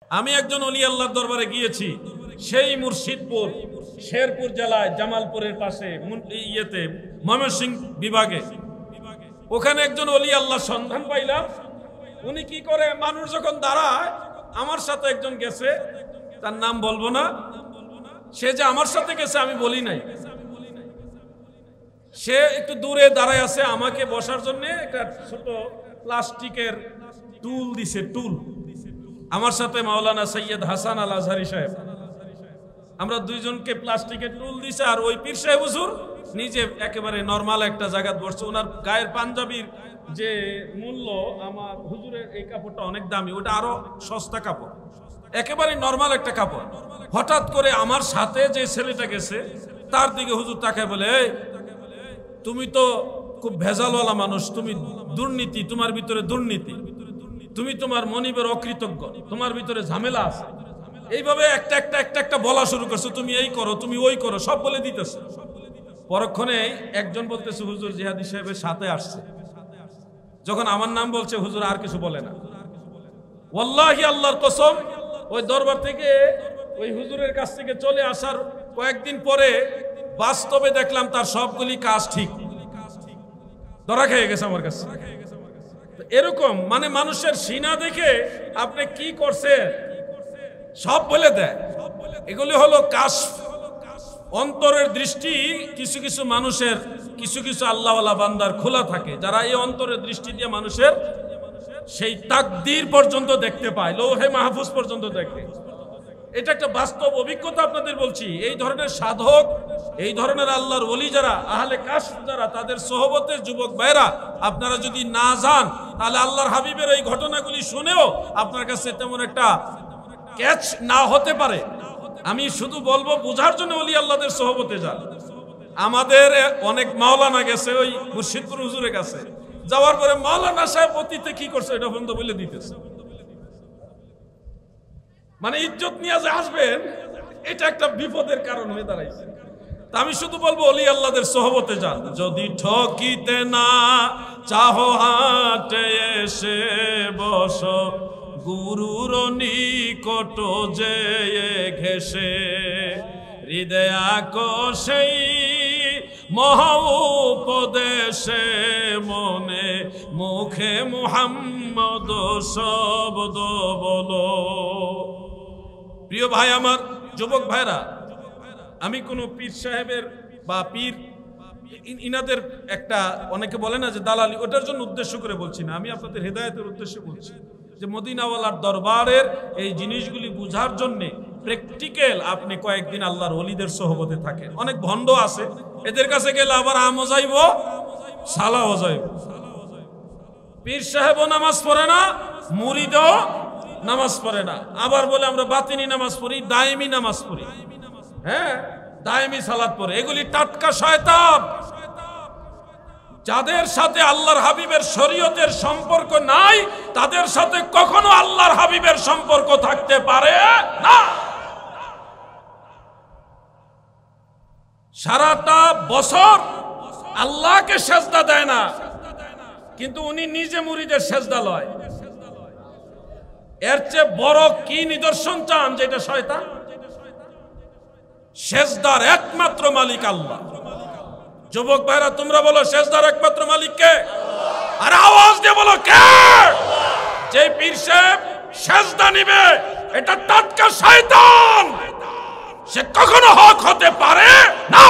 আমি একজন ওলি আল্লাহর দরবারে গিয়েছি, সেই মুর্শিদপুর শেরপুর জেলায় জামালপুরের পাশে ইয়েতে ময়মনসিংহ বিভাগে। ওখানে একজন ওলি আল্লাহ সন্ধান পাইলাম। উনি কি করে, মানুষ যখন দাঁড়ায়, আমার সাথে একজন গেছে, তার নাম বলবো না, সে যে আমার সাথে গেছে আমি বলি নাই, সে একটু দূরে দাঁড়ায় আছে, আমাকে বসার জন্য একটা ছোট প্লাস্টিকের টুল দিছে, টুল। আমার সাথে মাওলানা সৈয়দ হাসান আল আজহারি সাহেব, আমরা দুইজনকে প্লাস্টিকের টুল দিছে। আর ওই পীর সাহেব হুজুর নিজে একেবারে নরমাল একটা জায়গায় বসছে। ওনার গায়ের পাঞ্জাবির যে মূল্য, আমার হুজুরের এই কাপড়টা অনেক দামি, ওটা আরো সস্তা কাপড়, একেবারে নরমাল একটা কাপড়। হঠাৎ করে আমার সাথে যে ছেলেটা গেছে তার দিকে হুজুর তাকায় বলে, এই তুমি তো খুব ভেজালওয়ালা মানুষ, তুমি দুর্নীতি, তোমার ভিতরে দুর্নীতি, তুমি তোমার মনিবের অকৃতজ্ঞ, তোমার ভিতরে ঝামেলা আছে। এইভাবে একটা একটা একটা একটা বলা শুরু করছো, তুমি এই করো, তুমি ওই করো, সব বলে দিতেছে। পরক্ষণে একজন বলতেছে, হুজুর জিহাদি সাহেবের সাথে আসছে। যখন আমার নাম বলছে, হুজুর আর কিছু বলে না। ওয়াল্লাহি আল্লাহর কসম, ওই দরবার থেকে, ওই হুজুরের কাছ থেকে চলে আসার কয়েকদিন পরে বাস্তবে দেখলাম তার সবগুলি কাজ ঠিক, ধরা খেয়ে গেছে আমার কাছে। এরকম মানে মানুষের সিনা দেখে আপনি কি করছেন সব বলে দেয়। এগুলি হলো কাশফ, অন্তরের দৃষ্টি। কিছু কিছু মানুষের, কিছু কিছু আল্লাহওয়ালা বান্দার খোলা থাকে, যারা এই অন্তরের দৃষ্টি দিয়ে মানুষের সেই তাকদীর পর্যন্ত দেখতে পায়, লৌহে মাহফুজ পর্যন্ত দেখে। এটা একটা বাস্তব অভিজ্ঞতা আপনাদের বলছি। এই ধরনের সাধক, এই ধরনের আল্লাহর ওলি যারা, আহলে কাশফ যারা, তাদের সোহবতের যুবক ভাইরা আপনারা যদি না যান, তাহলে আল্লাহর হাবিবের এই ঘটনাগুলি শুনেও আপনার কাছে তেমন একটা ক্যাচ না হতে পারে। আমি শুধু বলবো, বুঝার জন্য ওলি আল্লাহদের সোহবতে যান। আমাদের অনেক মাওলানা গেছে ওই মুর্শিদপুর হুজুরের কাছে, যাওয়ার পরে মাওলানা সাহেব অতীতে কি করছে এটা পর্যন্ত বলে দিতেছে। মানে ইজ্জত নিয়ে যে আসবেন, এটা একটা বিপদের কারণ হয়ে দাঁড়াইছে। তা আমি শুধু বলবো, ওলি আল্লাহদের সোহবতে যান। যদি ঠকিতে না চাহো, হাটে এসে বসো, গুরুর নিকট যে ঘেসে, হৃদয় আকোষেই মহা উপদেশে, মনে মুখে মুহাম্মদ শব্দ বলো। প্রিয় ভাই আমার, যুবক ভাইরা, আমি কোন পীর সাহেবের বা পীর ইনাদের একটা, অনেকে বলে না যে দালালি, ওটার জন্য উদ্দেশ্য করে বলছি না, আমি আপনাদের হেদায়েতের উদ্দেশ্যে বলছি যে মদিনাওয়ালার দরবারের এই জিনিসগুলি বুঝার জন্য প্র্যাকটিক্যাল আপনি কয়েকদিন আল্লাহর ওলিদের সোহবতে থাকেন। অনেক ভণ্ড আছে, এদের কাছে গেলে আবার আমও যাইব, সালাও যাইব। পীর সাহেবও নামাজ পড়ে না, মুরিদও নামাজ পড়ে না, আবার বলে আমরা বাতিনি নামাজ পড়ি, দায়েমি নামাজ পড়ি, হ্যাঁ দায়েমি সালাত পড়ে। এগুলি টাটকা শয়তান। যাদের সাথে আল্লাহর হাবিবের শরীয়তের সম্পর্ক নাই, তাদের সাথে কখনো আল্লাহর হাবিবের সম্পর্ক থাকতে পারে না। সারাটা বছর আল্লাহকে সেজদা দেয় না, কিন্তু উনি নিজে মুরিদের সেজদা লয়। এর চেয়ে বড় কি নিদর্শন চান যেটা শয়তান? সেজদার একমাত্র মালিক আল্লাহ। যুবক ভাইরা, তোমরা বলো সেজদার একমাত্র মালিক কে? আর আওয়াজ দিয়ে বলো কে? যে পীর সাহেব সেজদা নিবে, এটা টাটকা শয়তান, সে কখনো হক হতে পারে না।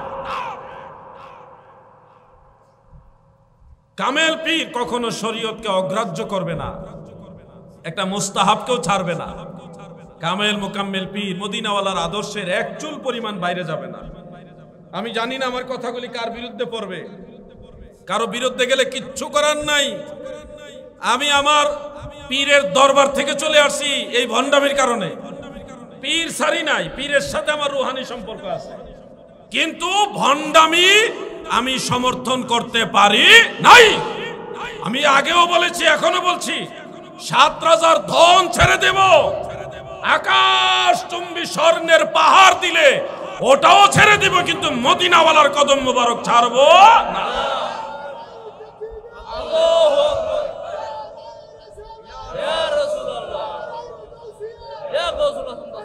কামেল পীর কখনো শরীয়তকে অগ্রাহ্য করবে না, একটা মুস্তাহাবকেও ছাড়বে না। কামেল মুকাম্মেল পীর মদিনাওয়ালার আদর্শের এক চুল পরিমাণ বাইরে যাবে না। আমি জানি না আমার কথাগুলি কার বিরুদ্ধে পড়বে, কারো বিরুদ্ধে গেলে কিচ্ছু করার নাই। আমি আমার পীরের দরবার থেকে চলে আসছি এই ভণ্ডামির কারণে। পীর সারি নাই, পীরের সাথে আমার রুহানি সম্পর্ক আছে, কিন্তু ভণ্ডামি আমি সমর্থন করতে পারি নাই। আমি আগেও বলেছি, এখনো বলছি, 7 রাজার ধন ছেড়ে দেব, আকাশ চুম্বি স্বর্ণের পাহাড় দিলে ওটাও ছেড়ে দিব, কিন্তু মদিনাওয়ালার কদম মোবারক ছাড়বো না।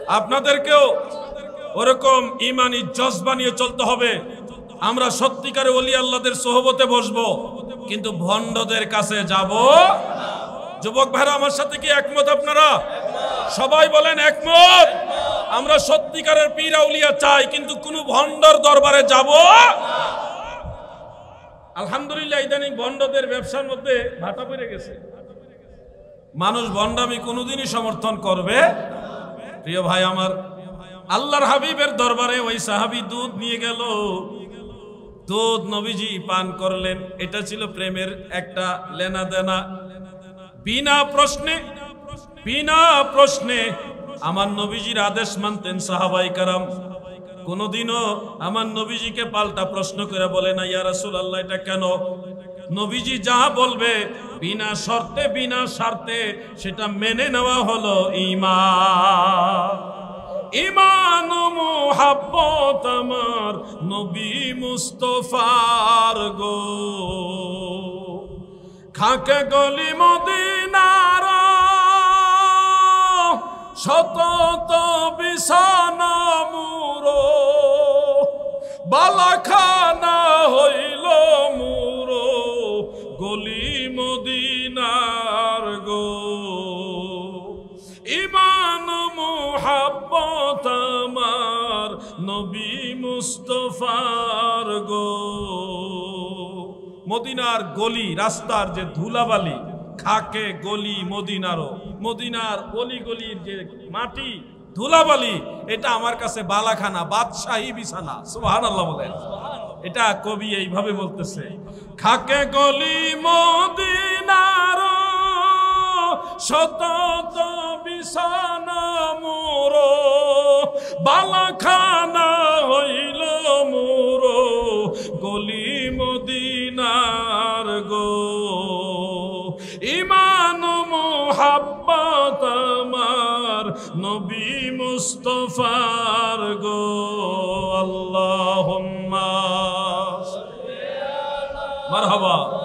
আপনাদেরকেও ওরকম ইমানি জজবা নিয়ে চলতে হবে। আমরা সত্যিকারে ওলি আল্লাহদের সোহবতে বসবো, কিন্তু ভণ্ডদের কাছে যাব। যুবক ভাইরা আমার সাথে কি একমত আপনারা? সবাই বলেন একমত। আমরা সত্যিকারের পীর আউলিয়া চাই, কিন্তু কোনো ভণ্ডর দরবারে যাব। আলহামদুলিল্লাহ ইদানিং ভণ্ডদের ব্যবসার মধ্যে ভাটা পড়ে গেছে। মানুষ ভণ্ডামি কোনোদিনই সমর্থন করবে। প্রিয় ভাই আমার, আল্লাহর হাবিবের দরবারে ওই সাহাবী দুধ নিয়ে গেল, দুধ নবীজি পান করলেন। এটা ছিল প্রেমের একটা লেনা দেনা। বিনা প্রশ্নে আমার নবীজির আদেশ মানতেন সাহাবায়ে কেরাম। কোনদিনও আমার নবীজিকে পাল্টা প্রশ্ন করে বলে না, ইয়া রাসূলুল্লাহ এটা কেন? নবীজি যা বলবে বিনা শর্তে বিনা স্বার্থে সেটা মেনে নেওয়া হলো ঈমান। ঈমান ও মুহাব্বত আমার নবী মুস্তাফার গো, খাকে গলি মদিনার শত বিছানা মুরো, বালাখানা হইল মুরো, গলি মদিনার গো। ঈমান মুহাব্বত আমার নবী মুস্তাফার গো। মদিনার গলি রাস্তার যে ধুলাবালি, খাকে গলি মদিনারও, মদিনার গলি গলির যে মাটি ধুলাবালি, এটা আমার কাছে বালাখানা, বাদশাহী বিছানা। সুবহানাল্লাহ বলেন। এটা কবি এইভাবে বলতেছে, খাকে গলি মদিনার শত বিছানা মোরো, বালাখানা হইল মোরো, গলি মদিনার গো। ঈমান মুহাব্বত আমার নবী মুস্তাফার গো। আল্লাহুম্মা মারহাবা।